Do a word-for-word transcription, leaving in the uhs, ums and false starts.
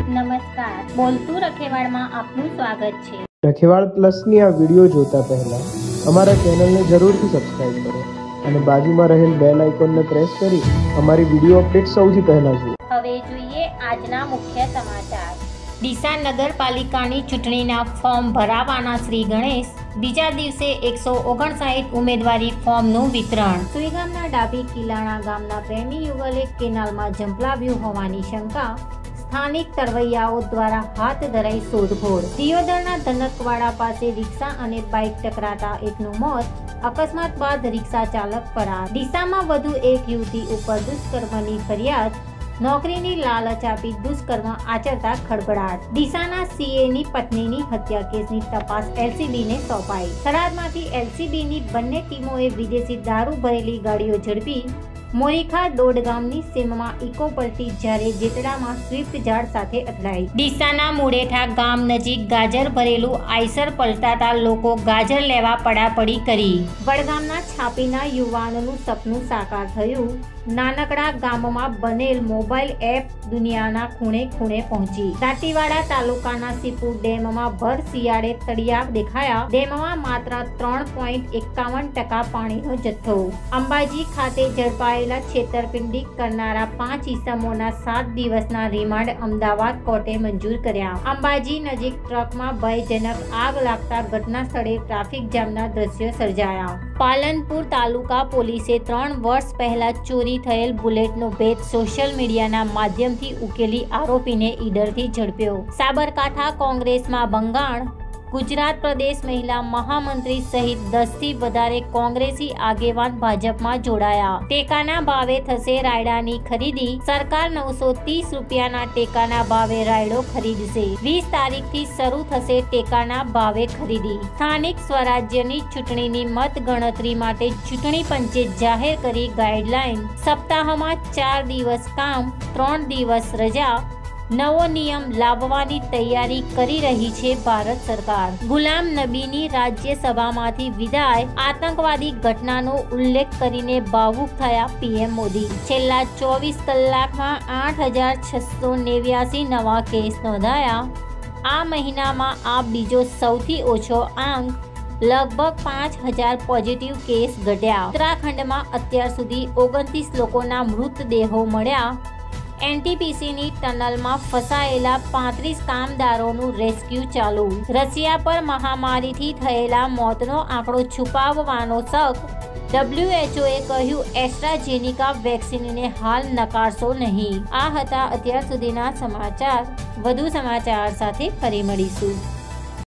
નમસ્કાર, બોલતું રખેવાળમાં આપનું સ્વાગત છે। રખેવાળ પ્લસની આ વિડિયો જોતા પહેલા અમારા ચેનલને જરૂરથી સબસ્ક્રાઇબ કરો અને બાજુમાં રહેલ બેલ આઇકોનને પ્રેસ કરી અમારી વિડિયો અપડેટ સૌથી પહેલા જુઓ। હવે જોઈએ આજના મુખ્ય સમાચાર। ડીસા નગરપાલિકાની ચૂંટણીના ફોર્મ ભરાવાના શ્રી ગણેશ। બીજા દિવસે એકસો ઓગણસાઠ ઉમેદવારી ફોર્મનું વિતરણ। સુઈગામના ડાબી કિલાણા ગામના પ્રેમી યુગલે કેનાલમાં ઝંપલાવ્યું હોવાની શંકા। સ્થાનિક તરવૈયાઓ દ્વારા હાથ ધરાઈ શોધખોળ। દિયોદરના ધનકવાડા પાસે રિક્ષા અને બાઇક ટકરાતા એકનું મોત। અકસ્માત બાદ રિક્ષા ચાલક ફરાર। ડીસામાં વધુ એક યુવતી ઉપર દુષ્કર્મની ફરિયાદ। નોકરીની લાલચ આપી દુષ્કર્મ આચરતા ખળભળાટ। ડીસાના સીએની પત્નીની હત્યા કેસની તપાસ એલસીબીને સોંપાઈ। થરાદમાંથી એલસીબીની બંને ટીમોએ વિદેશી દારૂ ભરેલી ગાડીઓ ઝડપી। મોરીખા ડોડ ગામની સીમમાં ઇકો પલટી જ્યારે જેતડામાં સ્વિફ્ટ ઝાડ સાથે અથડાઈ। ડીસાના મુડેઠા ગામ નજીક ગાજર ભરેલું આઈસર પલટાતા લોકો ગાજર લેવા પડાપડી કરી। વડગામના છાપીના યુવાનનું સપનું સાકાર થયું। નાનકડા ગામમાં બનેલ મોબાઈલ એપ દુનિયાના ખૂણે ખૂણે પહોંચી। દાંતીવાડા તાલુકાના સીપુ ડેમમાં ભર શિયાળે તળિયા દેખાયા। ડેમમાં માત્ર ત્રણ પોઈન્ટ એકાવન ટકા પાણીનો જથ્થો। અંબાજી ખાતે ઝડપાયેલા છેતરપિંડી કરનારા પાંચ ઇસમોના સાત દિવસના રિમાન્ડ અમદાવાદ કોર્ટે મંજૂર કર્યા। અંબાજી નજીક ટ્રકમાં ભયજનક આગ લાગતા ઘટના સ્થળે ટ્રાફિક જામના દ્રશ્યો સર્જાયા। પાલનપુર તાલુકા પોલીસે ત્રણ વર્ષ પહેલા ચોરી થયેલ બુલેટનો ભેદ સોશિયલ મીડિયાના માધ્યમથી ઉકેલી આરોપીને ઈડરથી ઝડપ્યો। સાબરકાંઠા કોંગ્રેસમાં ભંગાણ। ગુજરાત પ્રદેશ મહિલા મહામંત્રી સહિત દસ થી વધારે કોંગ્રેસી આગેવાન ભાજપમાં જોડાયા। ટેકાના ભાવે થશે રાયડાની ખરીદી। સરકાર નવસો ત્રીસ રૂપિયાના ટેકાના ભાવે રાયડો ખરીદશે। વીસ તારીખથી શરૂ થશે ટેકાના ભાવે ખરીદી। સ્થાનિક સ્વરાજ્યની ચૂંટણીની મત ગણતરી માટે ચૂંટણી પંચે જાહેર કરી ગાઈડલાઈન। સપ્તાહમાં ચાર દિવસ કામ, ત્રણ દિવસ રજા। નવો નિયમ લાવવાની તૈયારી કરી રહી છે ભારત સરકાર। ગુલામ નબીની રાજ્યસભામાંથી વિદાય। આતંકવાદી ઘટનાનો ઉલ્લેખ કરીને ભાવુક થયા પીએમ મોદી। છેલ્લા ચોવીસ કલાકમાં આઠ હજાર છસો નેવ્યાસી નવા કેસ નોંધાયા। આ મહિનામાં આ બીજો સૌથી ઓછો આંક। લગભગ પાંચ હજાર પોઝિટિવ કેસ ઘટ્યા। ઉત્તરાખંડમાં અત્યાર સુધી ઓગણત્રીસ લોકોના મૃતદેહો મળ્યા। એનટીપીસીની ટનલમાં ફસાયેલા પાંત્રીસ કામદારોનું રેસ્ક્યુ ચાલુ। રશિયા પર મહામારીથી થયેલા મોતનો આંકડો છુપાવવાનો શક। ડબ્લ્યુએચઓએ કહ્યું એસ્ટ્રાઝેનિકા વેક્સિનને હાલ નકારશો નહીં। આ હતા અત્યાર સુધીના સમાચાર। વધુ સમાચાર સાથે ફરી મળીશું।